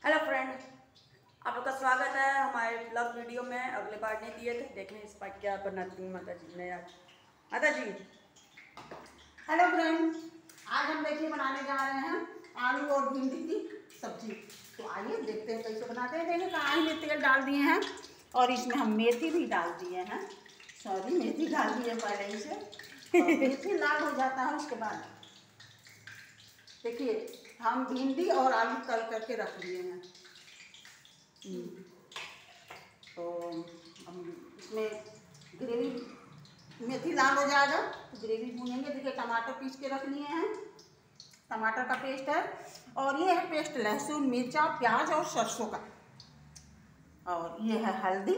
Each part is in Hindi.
हेलो फ्रेंड, आप लोग का स्वागत है हमारे ब्लॉग वीडियो में। अगले बार नहीं दिए थे, देखें इस बार क्या बनाती हूँ माता जी ने। आज माता जी हेलो फ्रेंड, आज हम देखिए बनाने जा रहे हैं आलू और भिंडी की सब्जी। तो आइए देखते हैं कैसे बनाते हैं। देखिए कढ़ाई में तेल डाल दिए हैं और इसमें हम मेथी भी डाल दिए हैं। मेथी डाल दिए पहले ही से और मेथी लाल हो जाता है। उसके बाद देखिए हम भिंडी और आलू तल करके रख दिए हैं। तो हम इसमें ग्रेवी, मेथी लाल हो जाएगा तो ग्रेवी भूनेंगे। देखिए टमाटर पीस के रख लिए हैं, टमाटर का पेस्ट है। और ये है पेस्ट लहसुन मिर्चा प्याज और सरसों का। और ये है हल्दी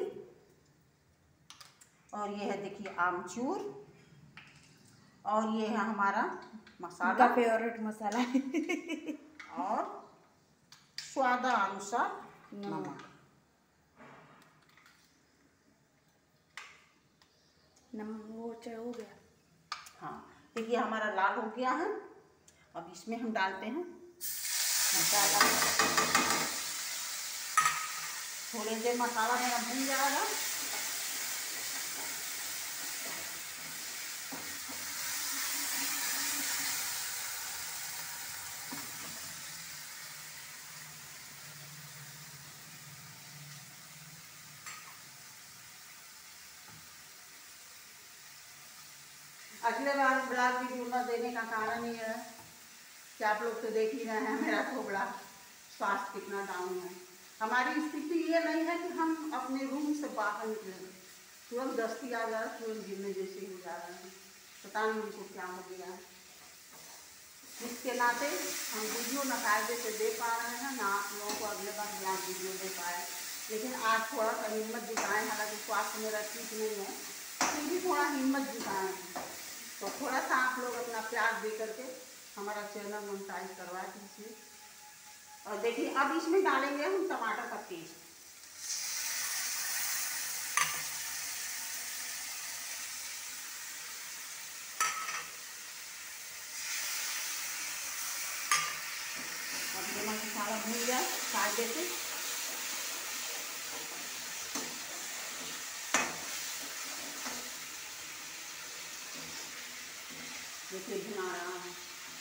और ये है देखिए आमचूर और ये है हमारा मसाला, फेवरेट मसाला और स्वादानुसार नमक। वो हो गया। हाँ देखिए हमारा लाल हो गया है। अब इसमें हम डालते हैं मसाला। थोड़ी देर मसाला मेरा भून जाएगा। अगले बार ब्लॉग वीडियो न देने का कारण ये है कि आप लोग तो देख ही रहे हैं मेरा थोड़ा स्वास्थ्य कितना डाउन है। हमारी स्थिति ये नहीं है कि हम अपने रूम से बाहर निकलें, तुरंत दस्ती आ जा रहा है, तुरंत गिरने जैसे हो जा रहे हैं। पता नहीं उनको क्या हो गया है। इसके नाते हम वीडियो न कायदे से दे पा रहे हैं, ना आप लोगों को अगले बार ब्लॉग वीडियो दे पाए। लेकिन आज थोड़ा सा हिम्मत जुटाएँ। हालांकि स्वास्थ्य मेरा ठीक नहीं है, फिर भी थोड़ा हिम्मत जुटाएँ। तो थोड़ा सा आप लोग अपना प्यार दे करके हमारा चैनल मोनेटाइज करवा दीजिए। और देखिए अब इसमें डालेंगे हम टमाटर का पेस्ट। अब ये मसाला भून जाए कायदे से। देखिए भुना रहा है।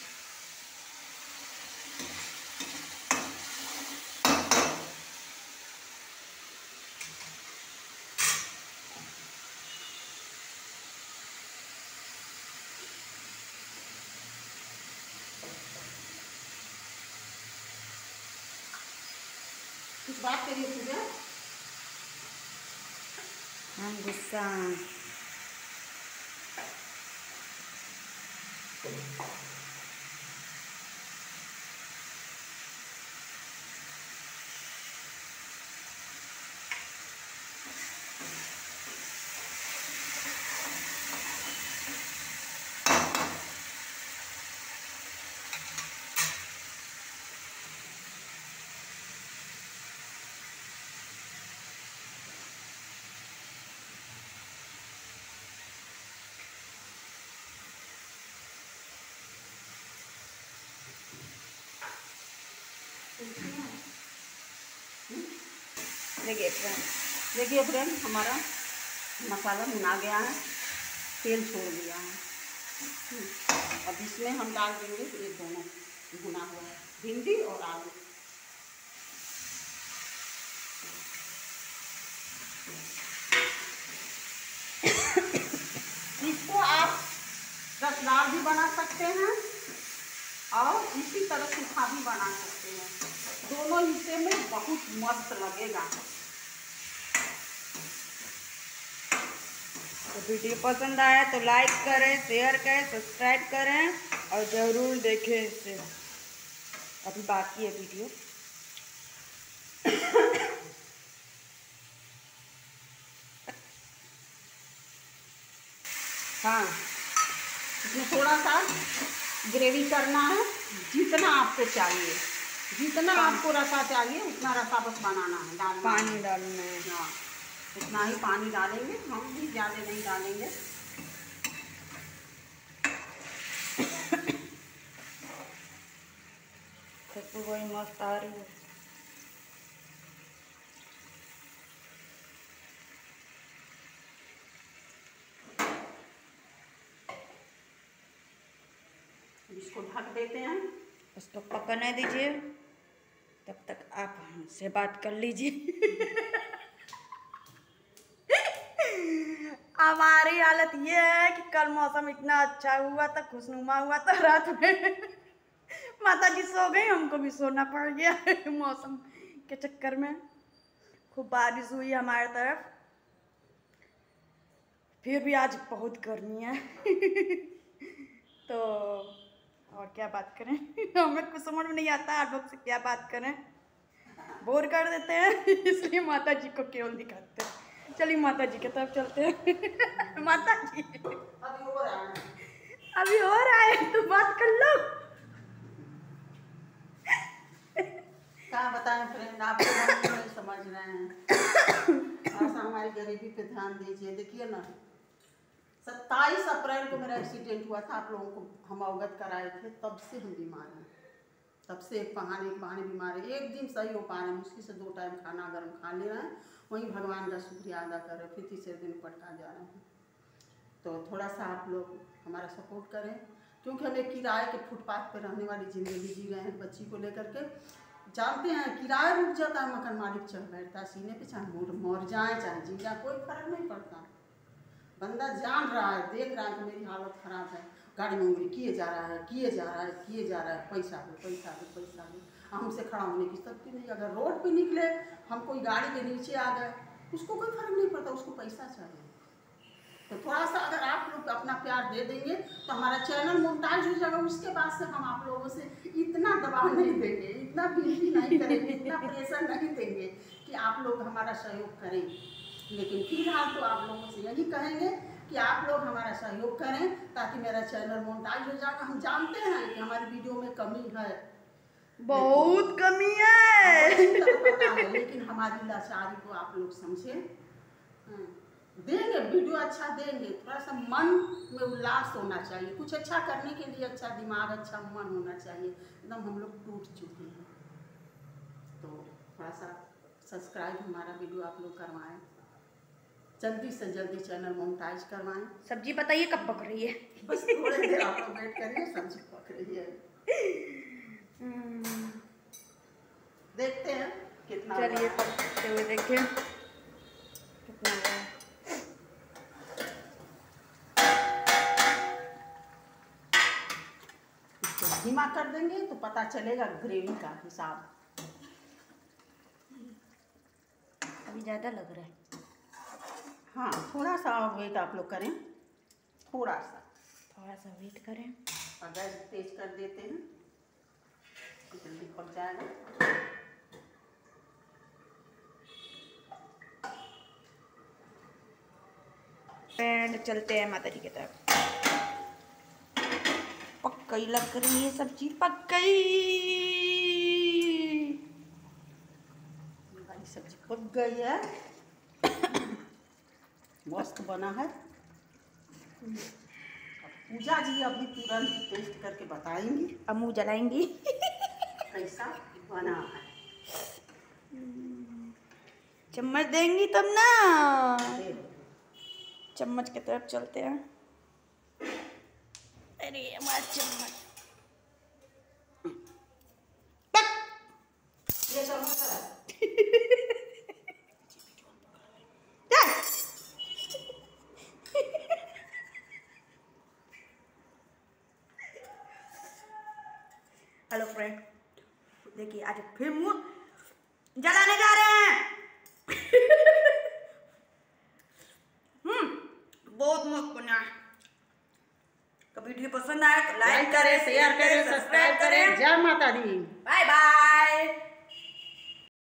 कुछ बात करिए पूजा। हम गुस्सा देखिए फ्रेंड हमारा मसाला भुना गया है, तेल छोड़ दिया है। अब इसमें हम डाल देंगे ये दोनों भुना हुआ भिंडी और आलू। इसको आप रसदार भी बना सकते हैं और इसी तरह सूखा भी बना सकते हैं। दोनों हिस्से में बहुत मस्त लगेगा। तो वीडियो पसंद आया तो लाइक करें, शेयर करें, सब्सक्राइब करें और ज़रूर देखें इसे। अभी बाकी है वीडियो। हाँ इसमें थोड़ा सा ग्रेवी करना है, जितना आपको चाहिए, जितना आपको रसा चाहिए उतना रसा बस बनाना है, डालना पानी डालना है। हाँ उतना ही पानी डालेंगे, हम भी ज़्यादा नहीं डालेंगे। सबको वही मस्त आ रही है। इसको ढक देते हैं। इसको पकने दीजिए, तब तक आप हमसे बात कर लीजिए। हमारी हालत ये है कि कल मौसम इतना अच्छा हुआ था, खुशनुमा हुआ था, रात में माता जी सो गई, हमको भी सोना पड़ गया मौसम के चक्कर में। खूब बारिश हुई हमारे तरफ, फिर भी आज बहुत गर्मी है। तो और क्या बात करें, हमें कुछ समझ में नहीं आता आप लोग से क्या बात करें, बोर कर देते हैं, इसलिए माता जी को केवल दिखाते हैं। चलिए माता जी की तरफ चलते हैं। माता जी अभी हो रहा है तो बात कर लो। क्या बताएं फ्रेंड, आप लोग नहीं समझ रहे हैं। थोड़ा सा हमारी गरीबी पे ध्यान दीजिए। देखिए ना, 27 अप्रैल को मेरा एक्सीडेंट हुआ था, आप लोगों को हम अवगत कराए थे। तब से हम बीमार हैं, तब से एक बहाने बीमार है। एक दिन सही हो पा रहे हैं, मुश्किल से 2 टाइम खाना अगर हम खा ले रहे हैं, वहीं भगवान का शुक्रिया अदा कर रहे हैं, फिर तीसरे दिन पटका जा रहे हैं। तो थोड़ा सा आप लोग हमारा सपोर्ट करें, क्योंकि हम एक किराए के फुटपाथ पर रहने वाली ज़िंदगी जी रहे हैं। बच्ची को लेकर के जानते हैं, किराया रुक जाता है, मकान मालिक चढ़ बैठता है सीने पे, चाहे मर जाए चाहे जी जाए, कोई फर्क नहीं पड़ता। बंदा जान रहा है, देख रहा है कि मेरी हालत ख़राब है, गाड़ी में उंगली किए जा रहा है, किए जा रहा है, किए जा रहा है, पैसा दो पैसा दो पैसा दो। हमसे खड़ा होने की शक्ति नहीं। अगर रोड पे निकले, हम कोई गाड़ी के नीचे आ गए, उसको कोई फर्क नहीं पड़ता, उसको पैसा चाहिए। तो थोड़ा सा अगर आप लोग अपना प्यार दे देंगे तो हमारा चैनल मोनेटाइज हो जाएगा। उसके बाद से हम आप लोगों से इतना दबाव नहीं देंगे, इतना विनती नहीं करेंगे, इतना प्रेशर नहीं देंगे कि आप लोग हमारा सहयोग करें। लेकिन फिलहाल तो आप लोगों से यही कहेंगे कि आप लोग हमारा सहयोग करें, ताकि मेरा चैनल मोनेटाइज हो जाएगा। हम जानते हैं कि हमारी वीडियो में कमी है, बहुत कमी है, पता है, लेकिन हमारी लाचारी को आप लोग समझें। देंगे वीडियो, अच्छा देंगे। थोड़ा सा मन में उल्लास होना चाहिए, कुछ अच्छा करने के लिए अच्छा दिमाग, अच्छा मन होना चाहिए। एकदम हम लोग टूट चुके हैं। तो थोड़ा सा सब्सक्राइब हमारा वीडियो आप लोग करवाएं, जल्दी से जल्दी चैनल मोनेटाइज करवाएं। सब्जी बताइए कब पक रही है? बस थोड़ी देर आप लोग वेट करिए, सब्जी पक रही है। देखते हैं कितना। चलिए पकते हुए देखें कितना हुआ है। धीमा कर देंगे तो पता चलेगा ग्रेवी का हिसाब। अभी ज़्यादा लग रहा है। हाँ, थोड़ा सा वेट आप लोग करें, थोड़ा सा वेट करें और गैस तेज कर देते हैं, जल्दी पक जाएगा। फ्रेंड चलते हैं माता जी की तरफ। पक गई लग रही है सब्जी, पक गई, सब्जी पक गई है, मस्त बना है। पूजा जी अभी तुरंत टेस्ट करके बताएंगी, अब मुँह जलाएंगी कैसा बना है। चम्मच देंगी तब ना, चम्मच की तरफ चलते हैं। अरे हमारा चम्मच ये चम्मच है। हेलो फ्रेंड, देखिए आज फिर मुँह जलाने जा रहे हैं। बहुत मस्त बना है। तो वीडियो पसंद आए तो लाइक करें, शेयर करें, सब्सक्राइब करें। जय माता दी। Bye bye.